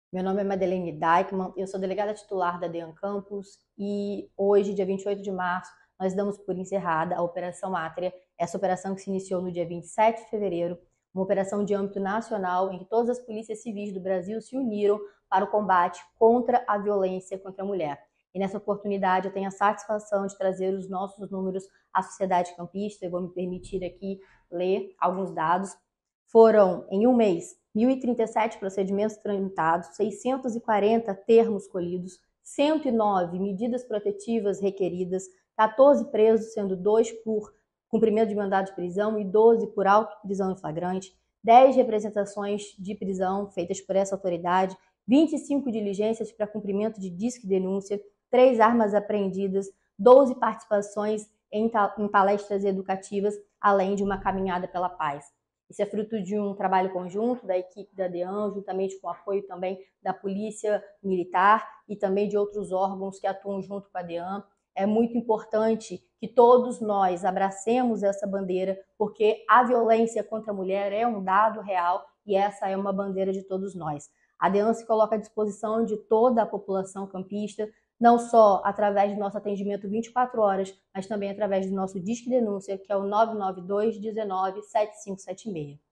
Meu nome é Madeleine Deichmann, eu sou delegada titular da DEAN Campus e hoje, dia 28 de março, nós damos por encerrada a Operação Átria, essa operação que se iniciou no dia 27 de fevereiro, uma operação de âmbito nacional em que todas as polícias civis do Brasil se uniram para o combate contra a violência contra a mulher. E nessa oportunidade eu tenho a satisfação de trazer os nossos números à sociedade campista. Eu vou me permitir aqui ler alguns dados. Foram, em um mês, 1.037 procedimentos tramitados, 640 termos colhidos, 109 medidas protetivas requeridas, 14 presos, sendo 2 por cumprimento de mandado de prisão e 12 por auto-prisão em flagrante, 10 representações de prisão feitas por essa autoridade, 25 diligências para cumprimento de disque denúncia, 3 armas apreendidas, 12 participações em palestras educativas, além de uma caminhada pela paz. Isso é fruto de um trabalho conjunto da equipe da DEAN, juntamente com o apoio também da Polícia Militar e também de outros órgãos que atuam junto com a DEAN. É muito importante que todos nós abracemos essa bandeira, porque a violência contra a mulher é um dado real e essa é uma bandeira de todos nós. A DEAN se coloca à disposição de toda a população campista, não só através do nosso atendimento 24 horas, mas também através do nosso Disque Denúncia, que é o 992 19 7576.